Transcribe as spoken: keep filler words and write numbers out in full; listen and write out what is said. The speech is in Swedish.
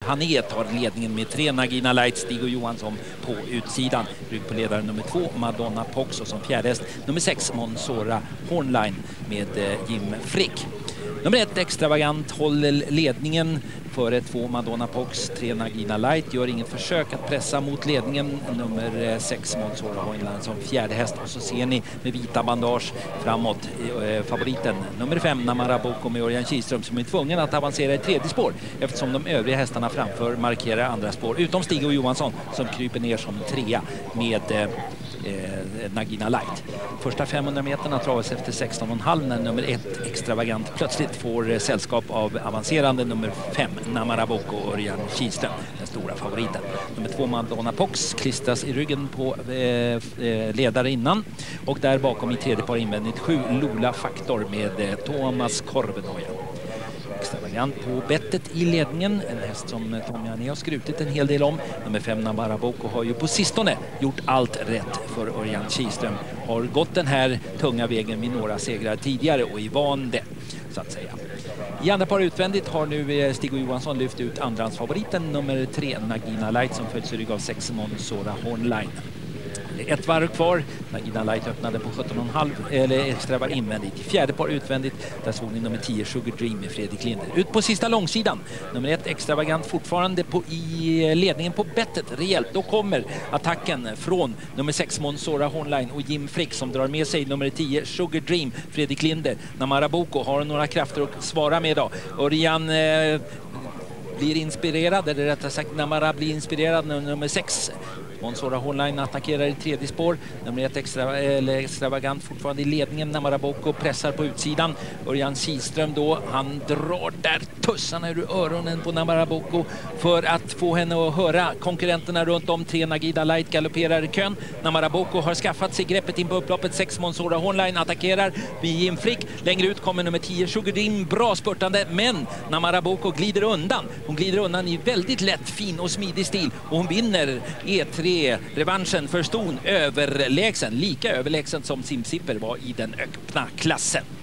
Pané tar ledningen med tre. Nagina Light, Stig och Johansson på utsidan. Rygg på ledaren nummer två, Madonna Pox, och som fjärde häst nummer sex, Monsora Hornline med Jim Frick. Nummer ett, Extravagant, håller ledningen före två, Madonna Pox. Tre, Nagina Light gör inget försök att pressa mot ledningen. Nummer sex, Monsora Hornline som fjärde häst. Och så ser ni med vita bandage framåt eh, favoriten nummer fem, Namara Boko med Örjan Kihlström, som är tvungen att avancera i tredje spår eftersom de övriga hästarna framför markerar andra spår. Utom Stig och Johansson som kryper ner som trea med eh, Eh, Nagina Light. Första femhundra meterna travas efter sexton komma fem när nummer ett, Extravagant, plötsligt får eh, sällskap av avancerande nummer fem, Namara Boko och Örjan Kihlström, den stora favoriten. Nummer två, Madonna Pox, klistras i ryggen på eh, eh, ledare innan, och där bakom i tredje par invändigt sju, Lola Faktor med eh, Thomas Korvenoja. Extravagant på bettet i ledningen, en häst som Tommy Arné har skrutit en hel del om. Nummer fem, Namara Boko, har ju på sistone gjort allt rätt för Örjan Kihlström. Har gått den här tunga vägen vid några segrar tidigare och är van det, så att säga. I andra par utvändigt har nu Stig och Johansson lyft ut andrahandsfavoriten nummer tre, Nagina Light, som följs i rygg av sex, Monsora Hornline. Ett varv kvar. Nagina Light öppnade på sjutton komma fem, eller extra var invändigt. Fjärde par utvändigt. Där såg ni nummer tio, Sugar Dream med Fredrik Linder. Ut på sista långsidan. Nummer ett, Extravagant, fortfarande på, i ledningen på bettet rejält. Då kommer attacken från nummer sex, Monsora Hornline och Jim Frick, som drar med sig nummer tio, Sugar Dream, Fredrik Linder. Namara Boko har några krafter att svara med då. Örjan eh, blir inspirerad, eller rättare sagt Namara blir inspirerad när nummer sex, Monsora Hornline, attackerar i tredje spår. Nummer ett, extra, eller Extravagant, fortfarande i ledningen. Namara Boko pressar på utsidan. Örjan Kihlström då, han drar där tussarna ur öronen på Namara Boko för att få henne att höra konkurrenterna runt om. Tre, Nagina Light galopperar i kön. Namara Boko har skaffat sig greppet in på upploppet. Sex, Monsora Hornline attackerar vid Jim Frick. Längre ut kommer nummer tio, Sugar Dream, bra spurtande, men Namara Boko glider undan. Hon glider undan i väldigt lätt, fin och smidig stil, och hon vinner E tre revanschen för ston överlägsen, lika överlägsen som Sim Zipper var i den öppna klassen.